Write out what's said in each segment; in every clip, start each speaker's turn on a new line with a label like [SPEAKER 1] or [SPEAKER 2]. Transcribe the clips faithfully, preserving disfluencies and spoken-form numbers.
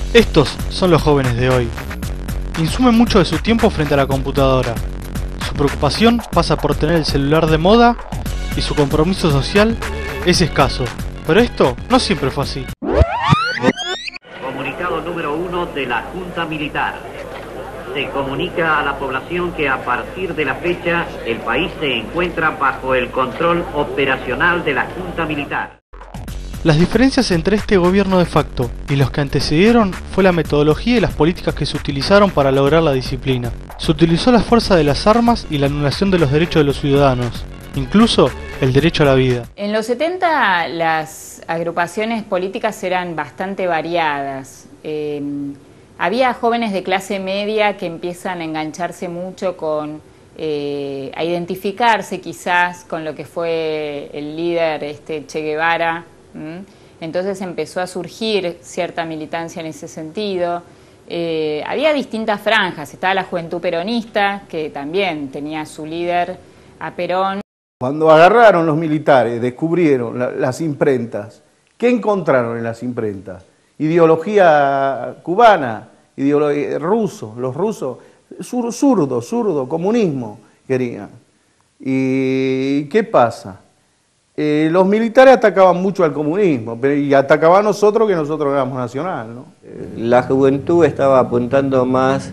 [SPEAKER 1] Estos son los jóvenes de hoy. Insumen mucho de su tiempo frente a la computadora. Su preocupación pasa por tener el celular de moda y su compromiso social es escaso. Pero esto no siempre fue así.
[SPEAKER 2] Comunicado número uno de la Junta Militar. Se comunica a la población que a partir de la fecha el país se encuentra bajo el control operacional de la Junta Militar.
[SPEAKER 1] Las diferencias entre este gobierno de facto y los que antecedieron fue la metodología y las políticas que se utilizaron para lograr la disciplina. Se utilizó la fuerza de las armas y la anulación de los derechos de los ciudadanos, incluso el derecho a la vida.
[SPEAKER 3] En los setenta las agrupaciones políticas eran bastante variadas. Eh, había jóvenes de clase media que empiezan a engancharse mucho con, eh, a identificarse quizás con lo que fue el líder este, Che Guevara. Entonces empezó a surgir cierta militancia en ese sentido. Eh, había distintas franjas, estaba la juventud peronista, que también tenía a su líder, a Perón.
[SPEAKER 4] Cuando agarraron los militares, descubrieron la, las imprentas, ¿qué encontraron en las imprentas? Ideología cubana, ideología ruso, los rusos, sur, zurdo, zurdo, comunismo querían. ¿Y qué pasa? Eh, los militares atacaban mucho al comunismo, pero y atacaban a nosotros que nosotros éramos nacional, ¿no?
[SPEAKER 5] Eh, la juventud estaba apuntando más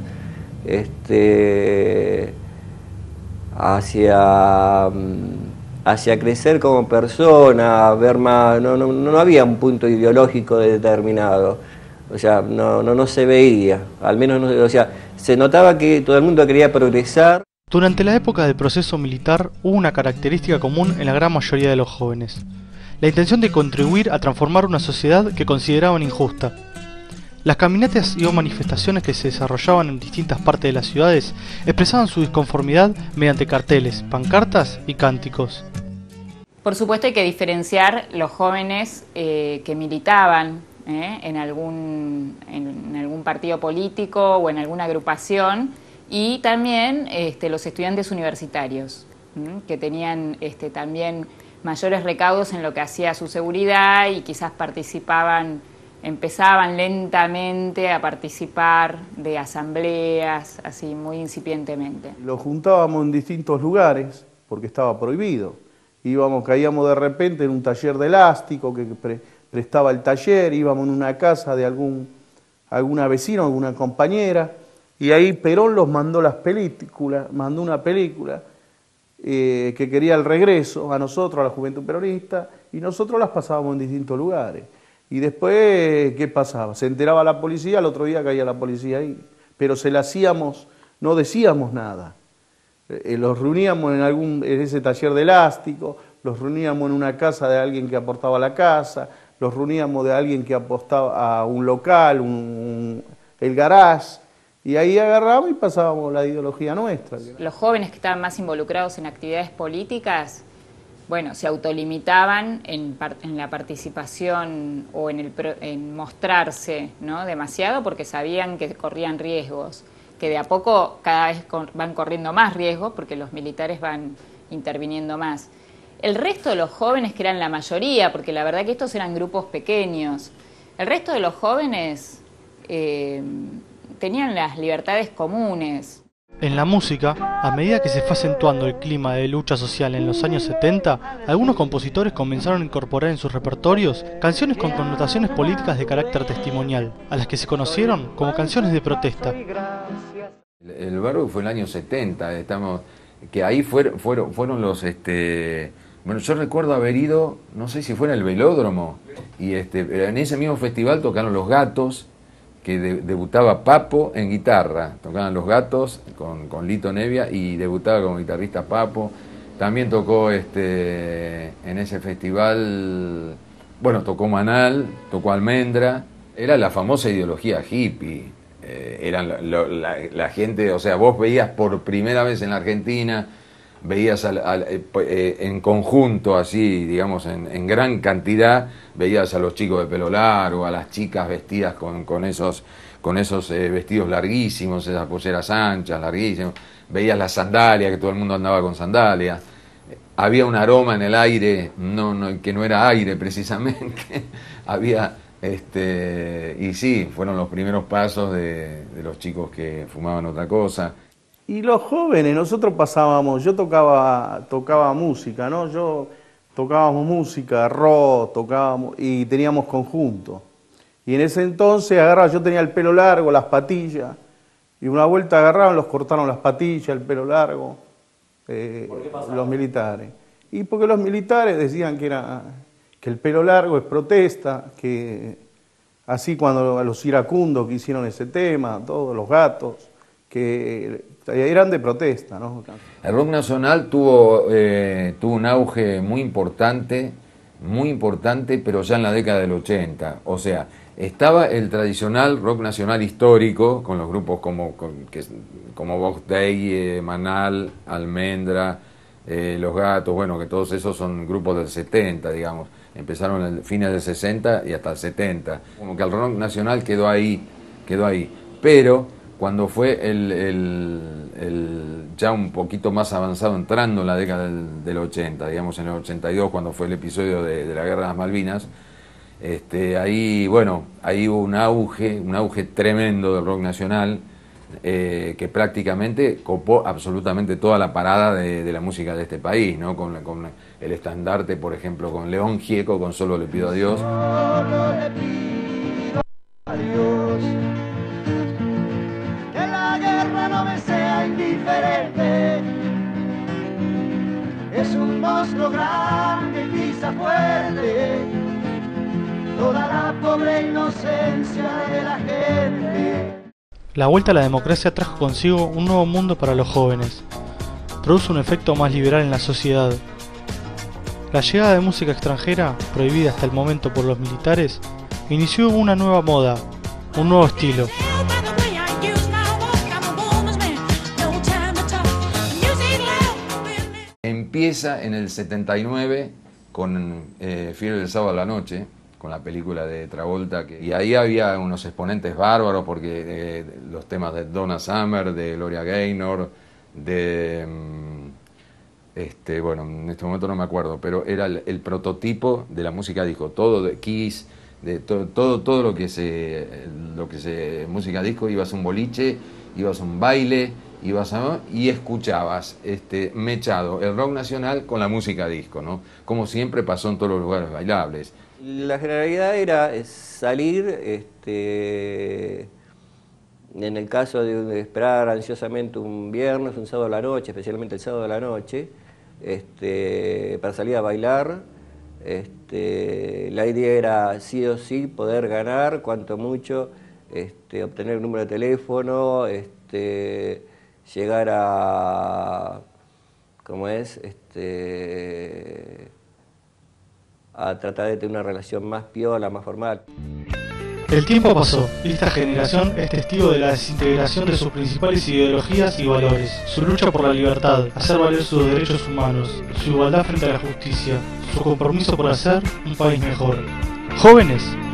[SPEAKER 5] este, hacia, hacia crecer como persona, ver más, no, no, no había un punto ideológico determinado, o sea, no, no, no se veía, al menos no, o sea, se notaba que todo el mundo quería progresar.
[SPEAKER 1] Durante la época del proceso militar hubo una característica común en la gran mayoría de los jóvenes: la intención de contribuir a transformar una sociedad que consideraban injusta. Las caminatas y o manifestaciones que se desarrollaban en distintas partes de las ciudades expresaban su disconformidad mediante carteles, pancartas y cánticos.
[SPEAKER 3] Por supuesto hay que diferenciar los jóvenes eh, que militaban eh, en, algún, en, en algún partido político o en alguna agrupación, y también este, los estudiantes universitarios, ¿m? que tenían este, también mayores recaudos en lo que hacía su seguridad y quizás participaban, empezaban lentamente a participar de asambleas, así muy incipientemente.
[SPEAKER 4] Los juntábamos en distintos lugares porque estaba prohibido. Íbamos, caíamos de repente en un taller de elástico que pre, prestaba el taller, íbamos en una casa de algún, alguna vecina, alguna compañera. Y ahí Perón los mandó las películas, mandó una película eh, que quería el regreso a nosotros, a la juventud peronista, y nosotros las pasábamos en distintos lugares. Y después, ¿qué pasaba? Se enteraba la policía, al otro día caía la policía ahí. Pero se la hacíamos, no decíamos nada. Eh, los reuníamos en, algún, en ese taller de elástico, los reuníamos en una casa de alguien que aportaba a la casa, los reuníamos de alguien que apostaba a un local, un, un, el garage. Y ahí agarramos y pasábamos la ideología nuestra.
[SPEAKER 3] Los jóvenes que estaban más involucrados en actividades políticas, bueno, se autolimitaban en, en la participación o en, el, en mostrarse, ¿no? demasiado, porque sabían que corrían riesgos, que de a poco cada vez van corriendo más riesgos porque los militares van interviniendo más. El resto de los jóvenes, que eran la mayoría, porque la verdad que estos eran grupos pequeños, el resto de los jóvenes eh, tenían las libertades comunes.
[SPEAKER 1] En la música, a medida que se fue acentuando el clima de lucha social en los años setenta, algunos compositores comenzaron a incorporar en sus repertorios canciones con connotaciones políticas de carácter testimonial, a las que se conocieron como canciones de protesta.
[SPEAKER 6] El barro fue el año setenta, estamos, que ahí fueron, fueron, fueron los... Este, bueno, yo recuerdo haber ido, no sé si fue en el Velódromo, y este, en ese mismo festival tocaron Los Gatos, que de, debutaba Papo en guitarra, tocaban Los Gatos con, con Lito Nevia y debutaba como guitarrista Papo. También tocó este, en ese festival, bueno, tocó Manal, tocó Almendra, era la famosa ideología hippie, eh, eran lo, la, la gente, o sea, vos veías por primera vez en la Argentina, veías al, al, eh, en conjunto, así, digamos, en, en gran cantidad, veías a los chicos de pelo largo, a las chicas vestidas con, con esos, con esos eh, vestidos larguísimos, esas polleras anchas, larguísimas, veías las sandalias, que todo el mundo andaba con sandalias, había un aroma en el aire, no, no, que no era aire precisamente, había Este, y sí, fueron los primeros pasos de, de los chicos que fumaban otra cosa.
[SPEAKER 4] Y los jóvenes, nosotros pasábamos, yo tocaba, tocaba música, ¿no? Yo tocábamos música, rock, tocábamos y teníamos conjunto. Y en ese entonces agarraba, yo tenía el pelo largo, las patillas, y una vuelta agarraron, los cortaron las patillas, el pelo largo, eh, ¿por qué pasaba? Los militares. Y porque los militares decían que era que el pelo largo es protesta, que así cuando los iracundos que hicieron ese tema, todos los gatos, que eran de protesta, ¿no?
[SPEAKER 6] El rock nacional tuvo, eh, tuvo un auge muy importante, muy importante, pero ya en la década del ochenta. O sea, estaba el tradicional rock nacional histórico, con los grupos como, con, que, como Vox Dei, eh, Manal, Almendra, eh, Los Gatos, bueno, que todos esos son grupos del setenta, digamos. Empezaron en fines del sesenta y hasta el setenta. Como que el rock nacional quedó ahí, quedó ahí. Pero cuando fue el, el, el ya un poquito más avanzado, entrando en la década del, del ochenta, digamos en el ochenta y dos, cuando fue el episodio de, de la Guerra de las Malvinas, este, ahí, bueno, ahí hubo un auge, un auge tremendo del rock nacional, eh, que prácticamente copó absolutamente toda la parada de, de la música de este país, ¿no? Con, con el estandarte, por ejemplo, con León Gieco, con Solo le pido a Dios.
[SPEAKER 7] Solo le pido a Dios que la guerra no me sea indiferente. Es un monstruo grande y pisa fuerte toda la pobre inocencia de la gente.
[SPEAKER 1] La vuelta a la democracia trajo consigo un nuevo mundo para los jóvenes. Produce un efecto más liberal en la sociedad. La llegada de música extranjera, prohibida hasta el momento por los militares, inició una nueva moda, un nuevo estilo.
[SPEAKER 6] Empieza en el setenta y nueve con eh, Fiebre del sábado a la noche, con la película de Travolta, que, y ahí había unos exponentes bárbaros, porque eh, los temas de Donna Summer, de Gloria Gaynor, de, este, bueno, en este momento no me acuerdo, pero era el, el prototipo de la música disco, todo de Kiss, de to, todo, todo lo que se, lo que se, música disco, ibas a un boliche, ibas a un baile, ibas a, y escuchabas este, mechado el rock nacional con la música disco, ¿no? Como siempre pasó en todos los lugares bailables.
[SPEAKER 5] La generalidad era salir, este, en el caso de esperar ansiosamente un viernes, un sábado a la noche, especialmente el sábado a la noche, este, para salir a bailar. Este, la idea era sí o sí poder ganar, cuanto mucho, este, obtener un número de teléfono, este, llegar a, ¿cómo es? Este, a tratar de tener una relación más piola, más formal.
[SPEAKER 1] El tiempo pasó y esta generación es testigo de la desintegración de sus principales ideologías y valores, su lucha por la libertad, hacer valer sus derechos humanos, su igualdad frente a la justicia, su compromiso por hacer un país mejor. Jóvenes,